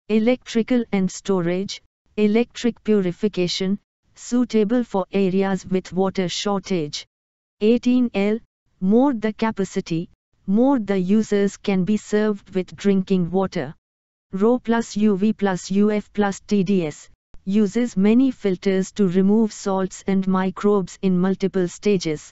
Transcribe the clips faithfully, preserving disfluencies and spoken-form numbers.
Electrical and storage, electric purification, suitable for areas with water shortage. eighteen L, more the capacity, more the users can be served with drinking water. R O plus U V plus U F plus T D S, uses many filters to remove salts and microbes in multiple stages.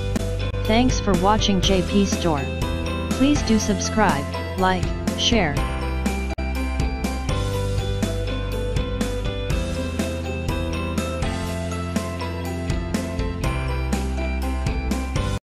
Thanks for watching J P Store. Please do subscribe, like, share,